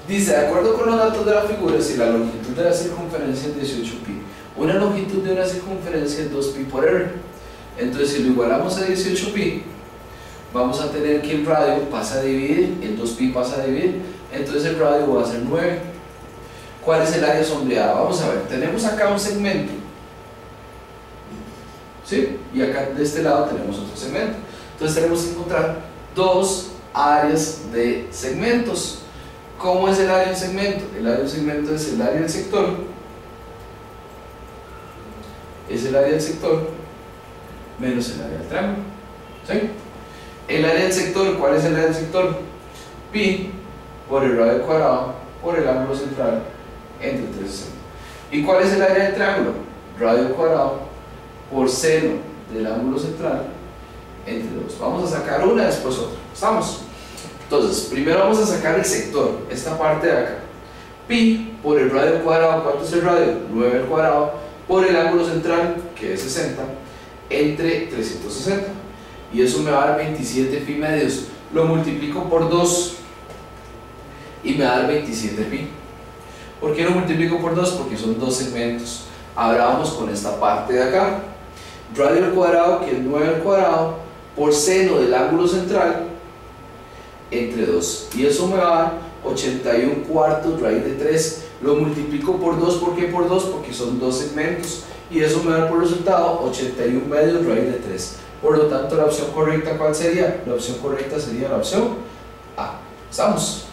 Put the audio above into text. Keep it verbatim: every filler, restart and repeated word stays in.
Dice, de acuerdo con los datos de la figura, si la longitud de la circunferencia es dieciocho pi, una longitud de una circunferencia es dos pi por r. Entonces, si lo igualamos a dieciocho pi, vamos a tener que el radio pasa a dividir, el dos pi pasa a dividir, entonces el radio va a ser nueve. ¿Cuál es el área sombreada? Vamos a ver, tenemos acá un segmento, ¿sí? Y acá de este lado tenemos otro segmento. Entonces tenemos que encontrar dos áreas de segmentos. ¿Cómo es el área del segmento? El área del segmento es el área del sector, es el área del sector menos el área del triángulo, ¿sí? El área del sector, ¿cuál es el área del sector? Pi por el radio cuadrado por el ángulo central entre trescientos sesenta. ¿Y cuál es el área del triángulo? Radio cuadrado por seno del ángulo central entre dos. Vamos a sacar una, después otra. ¿Estamos? Entonces, primero vamos a sacar el sector, esta parte de acá. Pi por el radio cuadrado, ¿cuánto es el radio? nueve al cuadrado, por el ángulo central, que es sesenta, entre trescientos sesenta. Y eso me va a dar veintisiete pi medios. Lo multiplico por dos y me va a dar veintisiete pi. ¿Por qué lo multiplico por dos? Porque son dos segmentos. Ahora vamos con esta parte de acá. Radio al cuadrado, que es nueve al cuadrado, por seno del ángulo central, entre dos. Y eso me va a dar ochenta y uno cuartos raíz de tres. Lo multiplico por dos. ¿Por qué por dos? Porque son dos segmentos. Y eso me da por resultado ochenta y uno medios raíz de tres. Por lo tanto, la opción correcta, ¿cuál sería? La opción correcta sería la opción A. ¿Estamos?